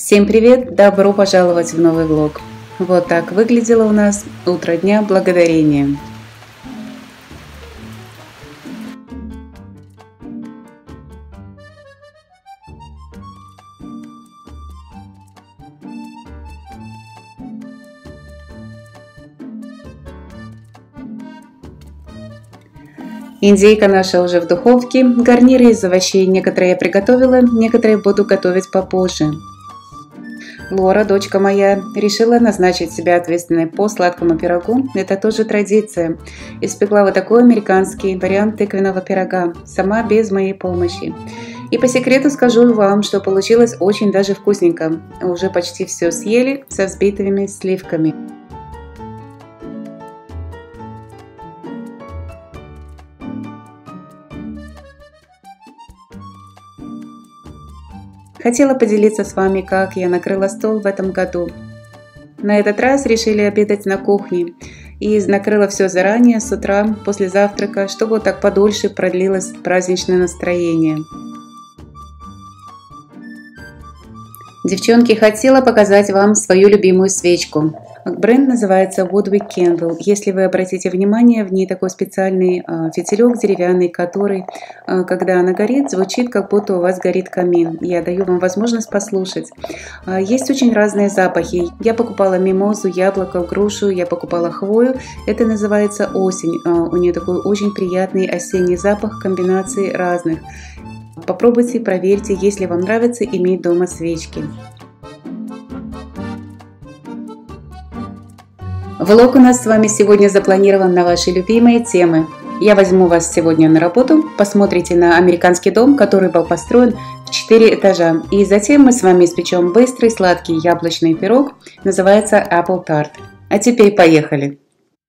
Всем привет! Добро пожаловать в новый влог. Вот так выглядело у нас утро дня благодарения. Индейка наша уже в духовке. Гарниры из овощей некоторые я приготовила, некоторые буду готовить попозже. Лора, дочка моя, решила назначить себя ответственной по сладкому пирогу. Это тоже традиция. Испекла вот такой американский вариант тыквенного пирога, сама без моей помощи. И по секрету скажу вам, что получилось очень даже вкусненько. Уже почти все съели со взбитыми сливками. Хотела поделиться с вами, как я накрыла стол в этом году. На этот раз решили обедать на кухне. И накрыла все заранее, с утра, после завтрака, чтобы вот так подольше продлилось праздничное настроение. Девчонки, хотела показать вам свою любимую свечку. Бренд называется Woodwick Candle. Если вы обратите внимание, в ней такой специальный фитилек деревянный, который, когда она горит, звучит, как будто у вас горит камин. Я даю вам возможность послушать. Есть очень разные запахи. Я покупала мимозу, яблоко, грушу, я покупала хвою. Это называется осень. У нее такой очень приятный осенний запах, комбинации разных. Попробуйте, проверьте, если вам нравится иметь дома свечки. Влог у нас с вами сегодня запланирован на ваши любимые темы. Я возьму вас сегодня на работу, посмотрите на американский дом, который был построен в 4 этажа. И затем мы с вами испечем быстрый сладкий яблочный пирог, называется Apple Tart. А теперь поехали!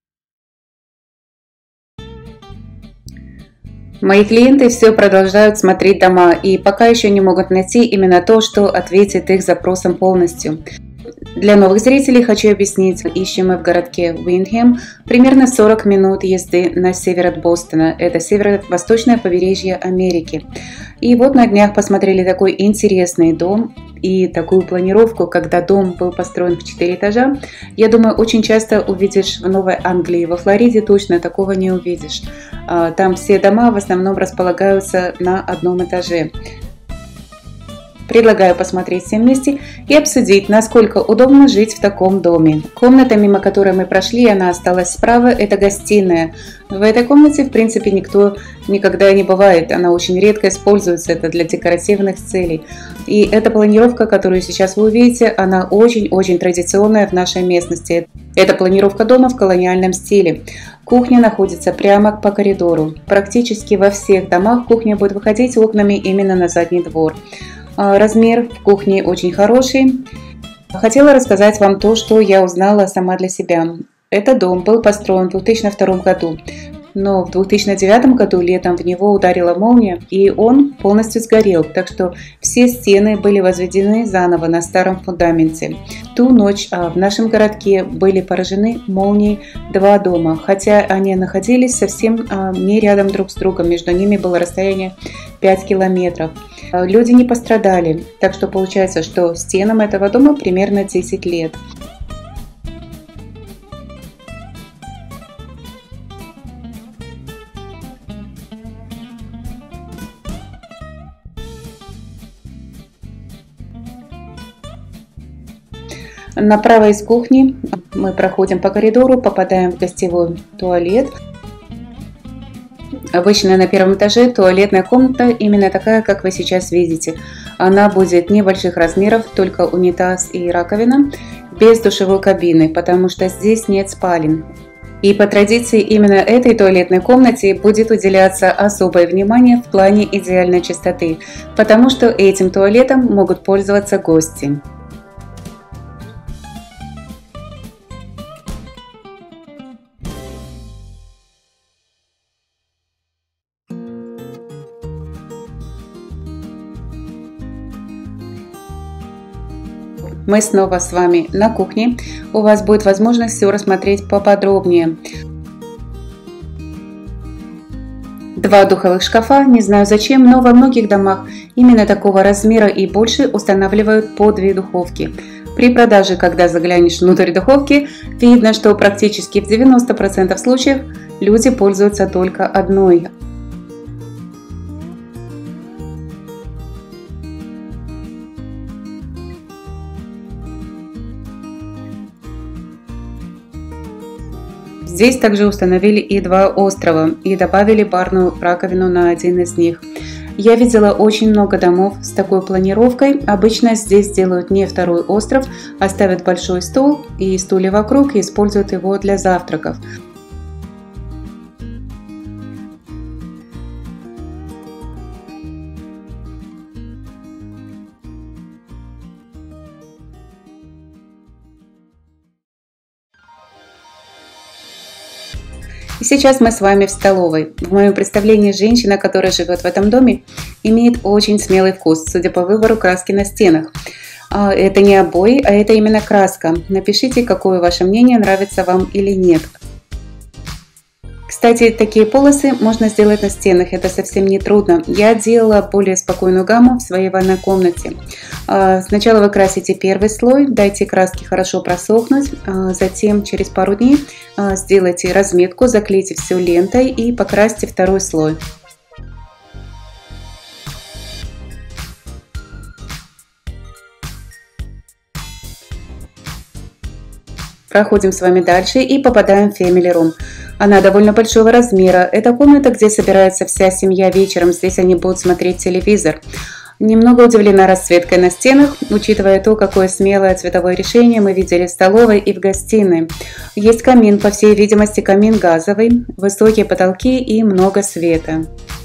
Мои клиенты все продолжают смотреть дома и пока еще не могут найти именно то, что ответит их запросам полностью. Для новых зрителей хочу объяснить, ищем мы в городке Уиндхэм, примерно 40 минут езды на север от Бостона, это северо-восточное побережье Америки. И вот на днях посмотрели такой интересный дом и такую планировку, когда дом был построен в 4 этажа. Я думаю, очень часто увидишь в Новой Англии, во Флориде точно такого не увидишь. Там все дома в основном располагаются на одном этаже. Предлагаю посмотреть все вместе и обсудить, насколько удобно жить в таком доме. Комната, мимо которой мы прошли, она осталась справа, это гостиная. В этой комнате, в принципе, никто никогда не бывает. Она очень редко используется, это для декоративных целей. И эта планировка, которую сейчас вы увидите, она очень-очень традиционная в нашей местности. Это планировка дома в колониальном стиле. Кухня находится прямо по коридору. Практически во всех домах кухня будет выходить окнами именно на задний двор. Размер в кухне очень хороший. Хотела рассказать вам то, что я узнала сама для себя. Этот дом был построен в 2002 году, но в 2009 году летом в него ударила молния, и он полностью сгорел, так что все стены были возведены заново на старом фундаменте. В ту ночь в нашем городке были поражены молнией 2 дома, хотя они находились совсем не рядом друг с другом, между ними было расстояние 5 километров. Люди не пострадали, так что получается, что стенам этого дома примерно 10 лет. Направо из кухни мы проходим по коридору, попадаем в гостевой туалет. Обычно на первом этаже туалетная комната именно такая, как вы сейчас видите. Она будет небольших размеров, только унитаз и раковина, без душевой кабины, потому что здесь нет спален. И по традиции именно этой туалетной комнате будет уделяться особое внимание в плане идеальной чистоты, потому что этим туалетом могут пользоваться гости. Мы снова с вами на кухне. У вас будет возможность все рассмотреть поподробнее. Два духовых шкафа, не знаю зачем, но во многих домах именно такого размера и больше устанавливают по две духовки. При продаже, когда заглянешь внутрь духовки, видно, что практически в 90% случаев люди пользуются только одной. Здесь также установили и два острова и добавили барную раковину на один из них. Я видела очень много домов с такой планировкой. Обычно здесь делают не второй остров, а ставят большой стол и стулья вокруг и используют его для завтраков. И сейчас мы с вами в столовой. В моем представлении женщина, которая живет в этом доме, имеет очень смелый вкус, судя по выбору краски на стенах. Это не обои, а это именно краска. Напишите, какое ваше мнение, нравится вам или нет. Кстати, такие полосы можно сделать на стенах, это совсем не трудно. Я делала более спокойную гамму в своей ванной комнате. Сначала вы красите первый слой, дайте краске хорошо просохнуть, затем через пару дней сделайте разметку, заклейте все лентой и покрасьте второй слой. Проходим с вами дальше и попадаем в Family Room. Она довольно большого размера. Это комната, где собирается вся семья вечером. Здесь они будут смотреть телевизор. Немного удивлена расцветкой на стенах, учитывая то, какое смелое цветовое решение мы видели в столовой и в гостиной. Есть камин, по всей видимости камин газовый, высокие потолки и много света.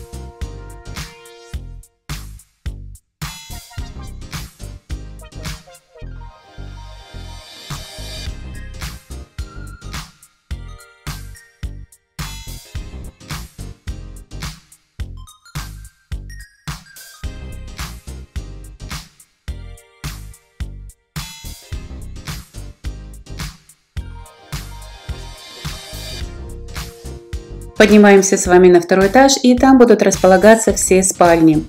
Поднимаемся с вами на второй этаж, и там будут располагаться все спальни.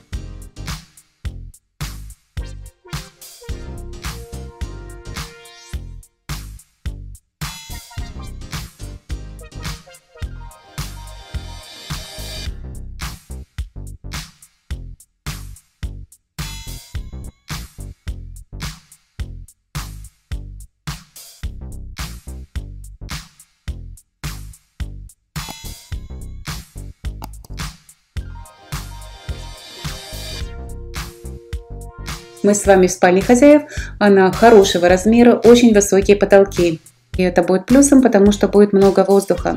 Мы с вами в спальне хозяев, она хорошего размера, очень высокие потолки. И это будет плюсом, потому что будет много воздуха.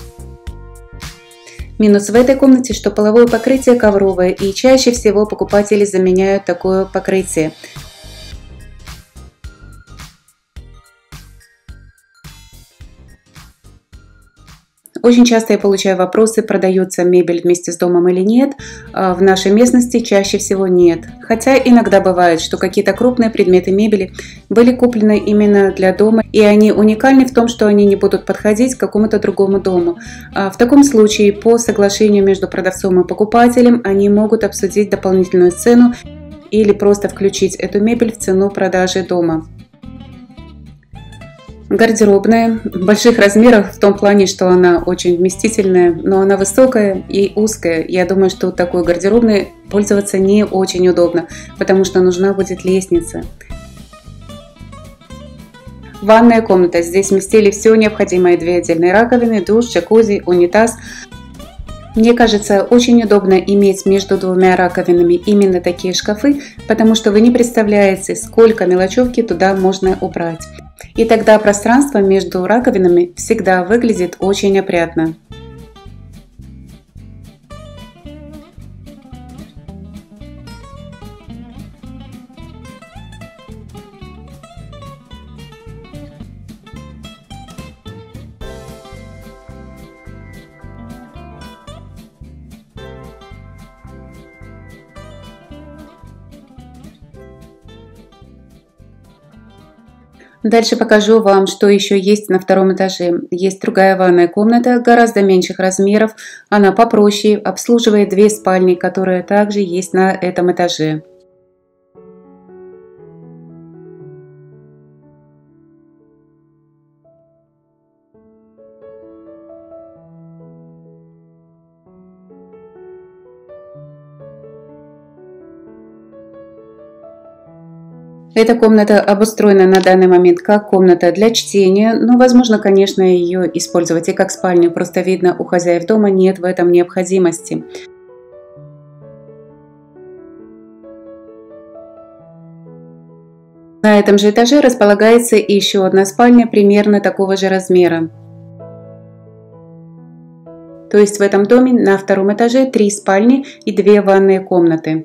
Минус в этой комнате, что половое покрытие ковровое, и чаще всего покупатели заменяют такое покрытие. Очень часто я получаю вопросы, продается мебель вместе с домом или нет. В нашей местности чаще всего нет. Хотя иногда бывает, что какие-то крупные предметы мебели были куплены именно для дома, и они уникальны в том, что они не будут подходить к какому-то другому дому. В таком случае по соглашению между продавцом и покупателем они могут обсудить дополнительную цену или просто включить эту мебель в цену продажи дома. Гардеробная больших размеров в том плане, что она очень вместительная, но она высокая и узкая. Я думаю, что такой гардеробной пользоваться не очень удобно, потому что нужна будет лестница. Ванная комната. Здесь вместили все необходимое: две отдельные раковины, душ, джакузи, унитаз. Мне кажется, очень удобно иметь между двумя раковинами именно такие шкафы, потому что вы не представляете, сколько мелочевки туда можно убрать. И тогда пространство между раковинами всегда выглядит очень опрятно. Дальше покажу вам, что еще есть на втором этаже. Есть другая ванная комната, гораздо меньших размеров, она попроще, обслуживает две спальни, которые также есть на этом этаже. Эта комната обустроена на данный момент как комната для чтения, но возможно, конечно, ее использовать и как спальню, просто видно, у хозяев дома нет в этом необходимости. На этом же этаже располагается еще одна спальня примерно такого же размера. То есть в этом доме на втором этаже 3 спальни и 2 ванные комнаты.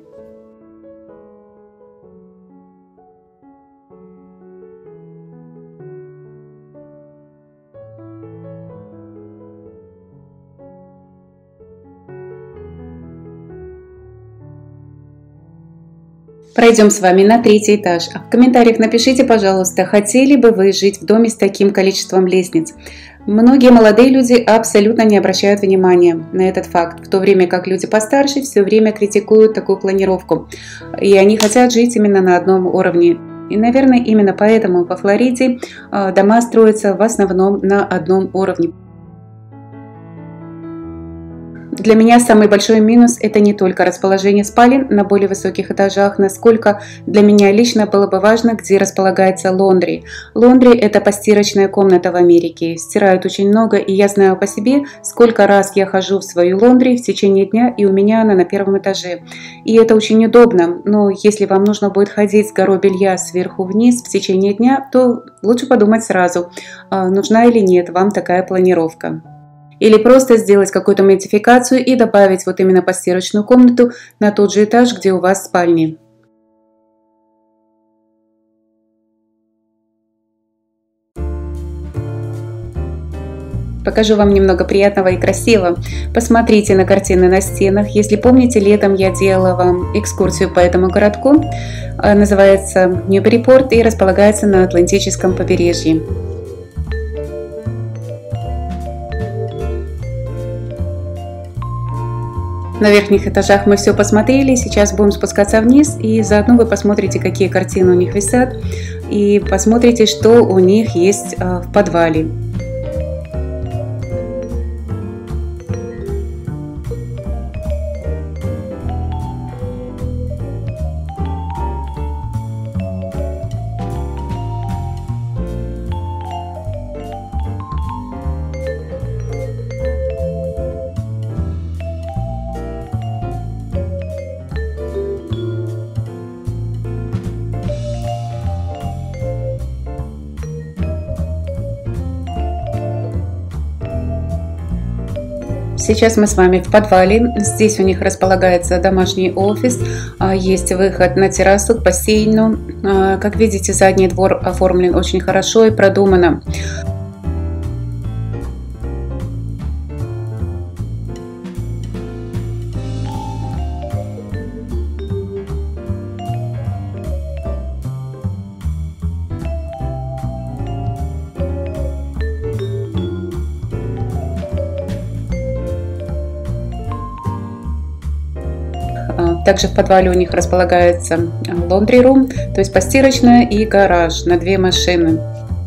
Пройдем с вами на третий этаж. А в комментариях напишите, пожалуйста, хотели бы вы жить в доме с таким количеством лестниц. Многие молодые люди абсолютно не обращают внимания на этот факт, в то время как люди постарше все время критикуют такую планировку. И они хотят жить именно на одном уровне. И, наверное, именно поэтому во Флориде дома строятся в основном на одном уровне. Для меня самый большой минус – это не только расположение спален на более высоких этажах, насколько для меня лично было бы важно, где располагается лондри. Лондри – это постирочная комната в Америке. Стирают очень много, и я знаю по себе, сколько раз я хожу в свою лондри в течение дня, и у меня она на первом этаже. И это очень удобно, но если вам нужно будет ходить с горой белья сверху вниз в течение дня, то лучше подумать сразу, нужна или нет вам такая планировка. Или просто сделать какую-то модификацию и добавить вот именно постирочную комнату на тот же этаж, где у вас спальни. Покажу вам немного приятного и красивого. Посмотрите на картины на стенах. Если помните, летом я делала вам экскурсию по этому городку. Называется Ньюберипорт и располагается на Атлантическом побережье. На верхних этажах мы все посмотрели, сейчас будем спускаться вниз, и заодно вы посмотрите, какие картины у них висят, и посмотрите, что у них есть в подвале. Сейчас мы с вами в подвале. Здесь у них располагается домашний офис, есть выход на террасу к бассейну. Как видите, задний двор оформлен очень хорошо и продуманно. Также в подвале у них располагается laundry room, то есть постирочная, и гараж на 2 машины.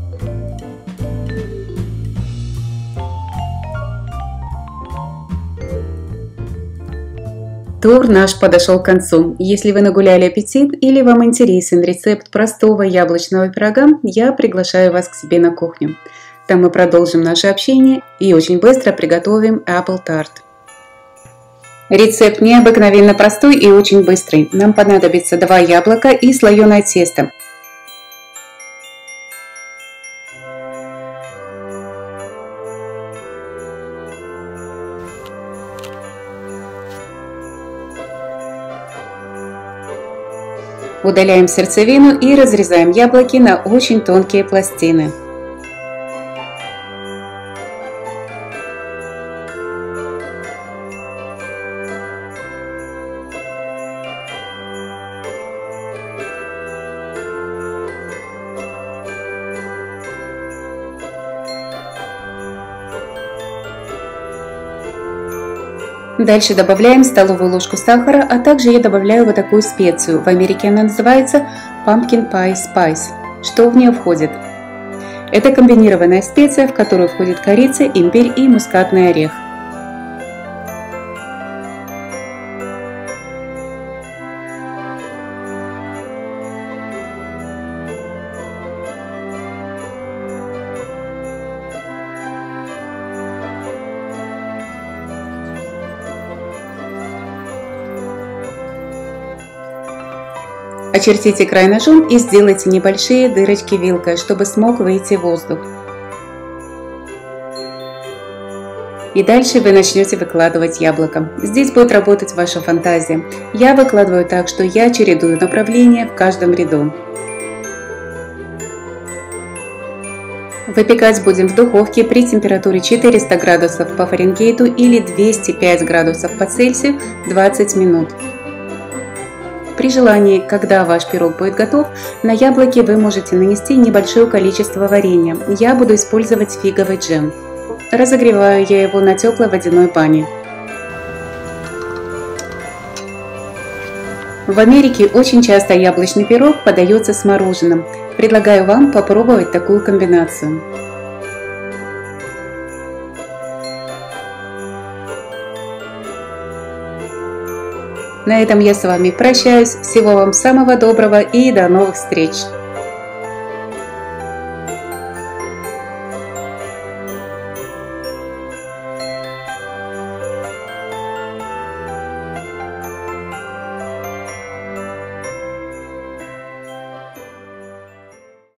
Тур наш подошел к концу. Если вы нагуляли аппетит или вам интересен рецепт простого яблочного пирога, я приглашаю вас к себе на кухню. Там мы продолжим наше общение и очень быстро приготовим Apple Tart. Рецепт необыкновенно простой и очень быстрый. Нам понадобится 2 яблока и слоеное тесто. Удаляем сердцевину и разрезаем яблоки на очень тонкие пластины. Дальше добавляем столовую ложку сахара, а также я добавляю вот такую специю. В Америке она называется Pumpkin Pie Spice. Что в нее входит? Это комбинированная специя, в которую входит корица, имбирь и мускатный орех. Очертите край ножом и сделайте небольшие дырочки вилкой, чтобы смог выйти воздух. И дальше вы начнете выкладывать яблоко. Здесь будет работать ваша фантазия. Я выкладываю так, что я чередую направления в каждом ряду. Выпекать будем в духовке при температуре 400 градусов по Фаренгейту или 205 градусов по Цельсию 20 минут. При желании, когда ваш пирог будет готов, на яблоке вы можете нанести небольшое количество варенья. Я буду использовать фиговый джем. Разогреваю я его на теплой водяной бане. В Америке очень часто яблочный пирог подается с мороженым. Предлагаю вам попробовать такую комбинацию. На этом я с вами прощаюсь. Всего вам самого доброго и до новых встреч!